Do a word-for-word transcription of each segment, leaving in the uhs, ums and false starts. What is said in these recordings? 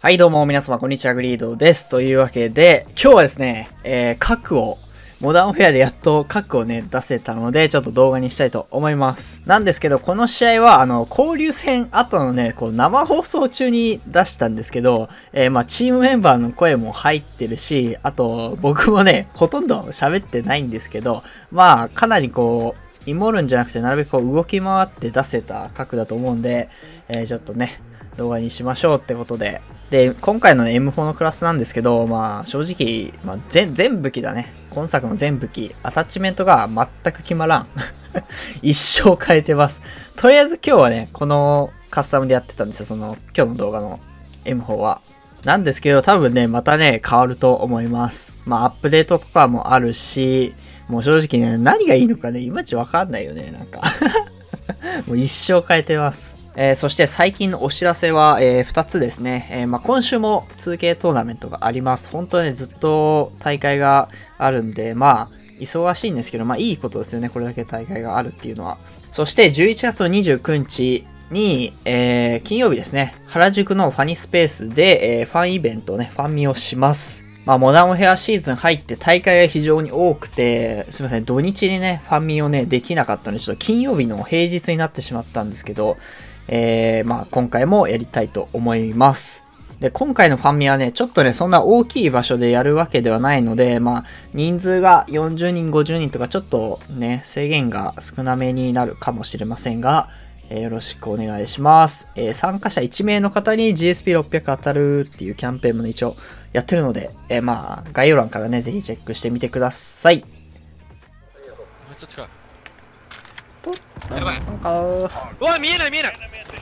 はいどうも皆様こんにちは、グリードです。というわけで、今日はですね、えー、核を、モダンフェアでやっと核をね、出せたので、ちょっと動画にしたいと思います。なんですけど、この試合は、あの、交流戦後のね、こう、生放送中に出したんですけど、えー、まあ、チームメンバーの声も入ってるし、あと、僕もね、ほとんど喋ってないんですけど、まあ、かなりこう、イモるんじゃなくて、なるべくこう、動き回って出せた核だと思うんで、えー、ちょっとね、動画にしましょうってことで。で、今回の エムフォー のクラスなんですけど、まあ正直、まあ、全、全武器だね。今作の全武器、アタッチメントが全く決まらん。一生変えてます。とりあえず今日はね、このカスタムでやってたんですよ。その、今日の動画の エムフォー は。なんですけど、多分ね、またね、変わると思います。まあアップデートとかもあるし、もう正直ね、何がいいのかね、いまいちわかんないよね、なんか。もう一生変えてます。えー、そして最近のお知らせは、えー、ふたつですね。えーまあ、今週も ツーケー トーナメントがあります。本当にね、ずっと大会があるんで、まあ、忙しいんですけど、まあいいことですよね。これだけ大会があるっていうのは。そしてじゅういちがつのにじゅうくにちに、えー、金曜日ですね。原宿のファニスペースで、えー、ファンイベントをね、ファンミをします。まあ、モダンフェアシーズン入って大会が非常に多くて、すみません、土日にね、ファンミをね、できなかったので、ちょっと金曜日の平日になってしまったんですけど、えー、まあ、今回もやりたいと思います。で、今回のファンミはね、ちょっとね、そんな大きい場所でやるわけではないので、まあ、人数がよんじゅうにん、ごじゅうにんとか、ちょっとね、制限が少なめになるかもしれませんが、えー、よろしくお願いします。えー、参加者いちめいの方に ジーエスピーろっぴゃく 当たるっていうキャンペーンもね、一応やってるので、えー、まあ、概要欄からね、ぜひチェックしてみてください。めっちゃ近い。と、やばい。なんか、うわ、見えない見えない。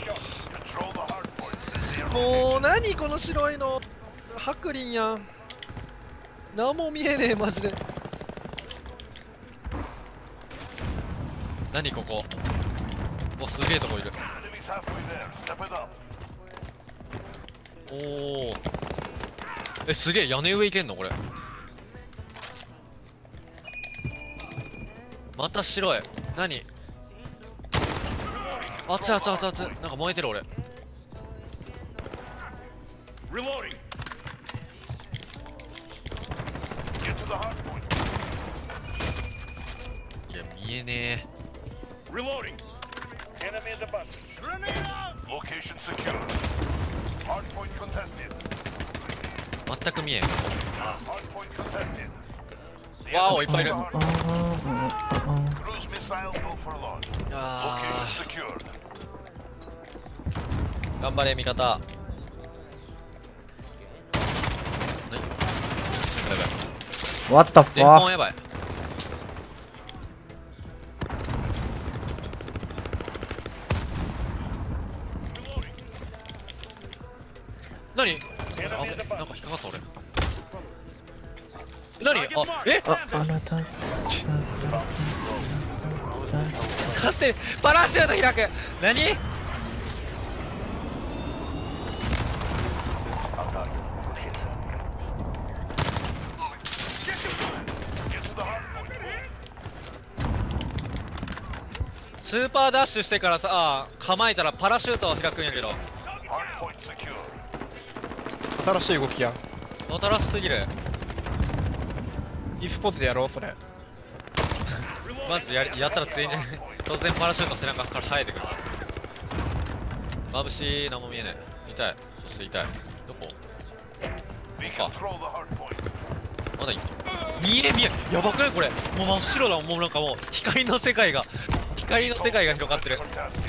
もう何この白いの。ハクリンやん。何も見えねえマジで。何ここ。お、すげえとこいる。おお。え、すげえ、屋根上行けんのこれ。また白い。何。熱い熱い熱い熱い。なんか燃えてる俺。いや、見えねえ。全く見えん。わお、いっぱいいる。あー、頑張れ味方。やばい。 What the 前方 fuck? やばい。何？あ、なんか引っかかった俺。何？あ、え？ あ、あなた。 勝手にパラシュート開く。何？スーパーダッシュしてからさ、あ構えたらパラシュートを開くんやけど。 新しい動きやん。 新しすぎる。 e スポーツでやろうそれ。 マジで や, やったら全然突然パラシュート背中から生えてくる。眩しい。何も見えない。痛い。そして痛い。どこ？あ、まだいい。見え見え。やばくないこれ。もう真っ白だ。もうなんかもう光の世界が光の世界が広がってる。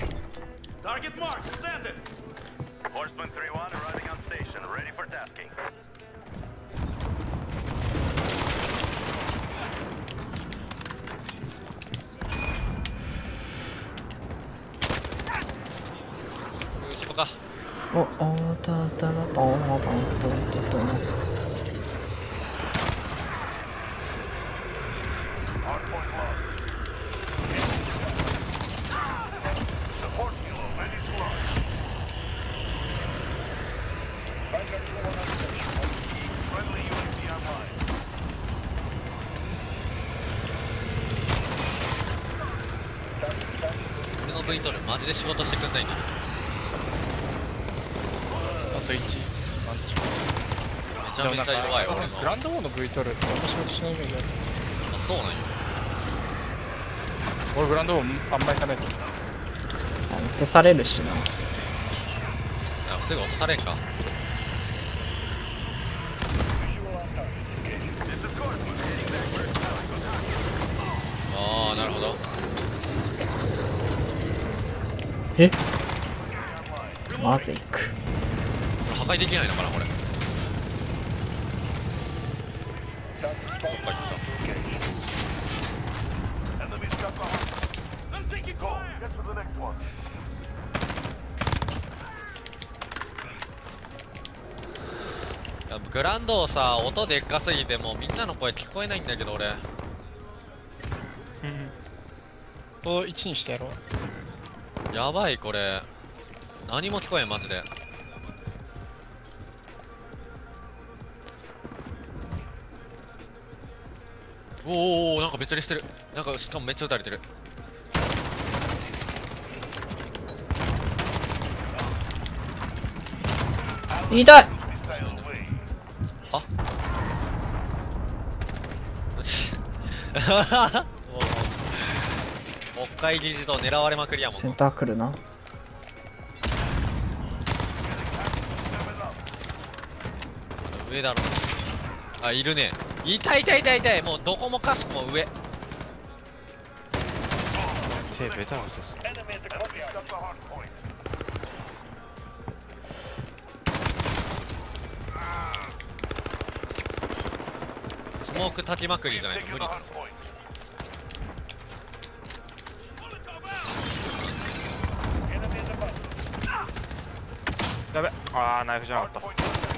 後ろか。 お、お、たたらと、と、と、と、と。 俺の V 取るマジで仕事してくんないんだ。 あといち。 なんでしょめちゃめちゃ弱い俺の。 グランドウォーの ブイ取るってあんま仕事しないイメージある。 あ、そうなんよ。 俺グランドウォーあんまり行かないと。 落とされるしな。 あ、すぐ落とされんか。ああ、なるほど。 えマズいく。 破壊できないのかなこれ。どっか行った。いやグランドをさ、音でっかすぎてもうみんなの声聞こえないんだけど俺。 うんといちにしてやろう。 やばいこれ。何も聞こえんマジで。おーおー、なんかめっちゃリしてる。なんかしかもめっちゃ撃たれてる。 痛い。 あもう北海議事堂狙われまくりやもん。 センター来るな。 上だろ。あ、いるね。痛い痛い痛い痛い。もうどこもかしこも上。 手ベタな人です。 スモーク炊きまくりじゃないと無理だろ。 やべ、ああナイフじゃなかった。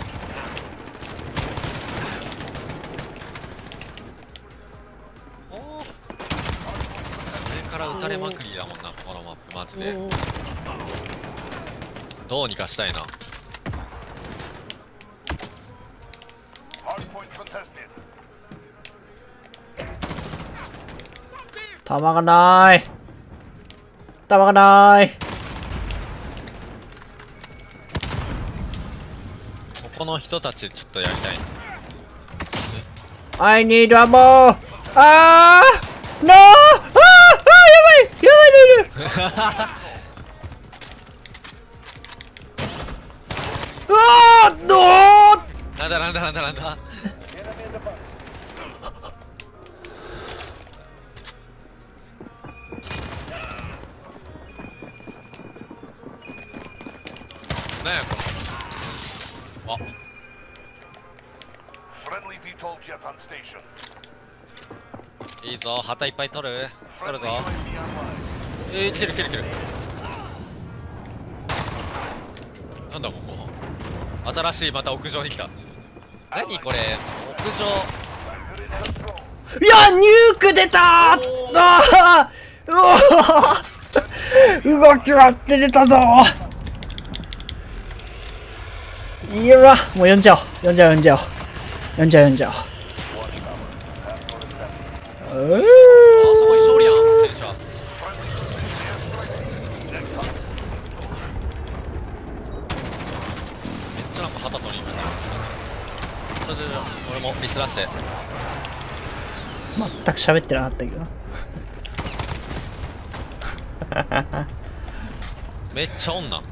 おお。上から撃たれまくりだもんなこのマップマジで。どうにかしたいな。 弾がない。弾がない。 ここの人たちちょっとやりたい。 I need ammo! あー No! あーあーやばいやばいやばいうわーどーなんだなんだなんだなんだ。なんやこれ。あ、いいぞ、旗いっぱい取る取るぞ。えー、来てる来てる来てる。なんだここ。新しいまた屋上に来た。何これ、屋上。 いやニューク出たーあーうわー動き割って出たぞーいやわもう呼んじゃおう呼んじゃおう呼んじゃおう呼んじゃおう呼んじゃおううーあそこに勝利やん戦車。めっちゃなんか旗取りに行くね。ちょちょちょ俺もリス出して。 全く喋ってなかったけどめっちゃ女。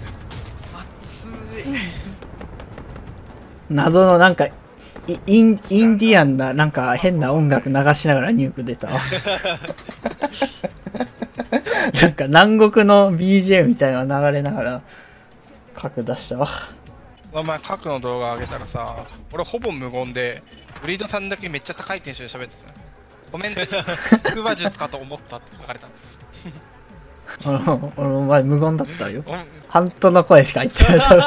謎のなんかイインインディアンななんか変な音楽流しながらニューク出たわなんか南国の ビージーエム みたいなの流れながら核出したわ。 お前核の動画上げたらさ、俺ほぼ無言でブリードさんだけめっちゃ高いテンションで喋ってた。コメントに腹話術かと思ったって書かれた。 俺も俺も前無言だったよ。 うんハントの声しか入ってない多分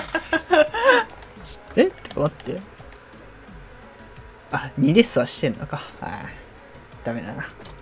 えってか待って。あ、にデスはしてんのか。はい。ダメだな。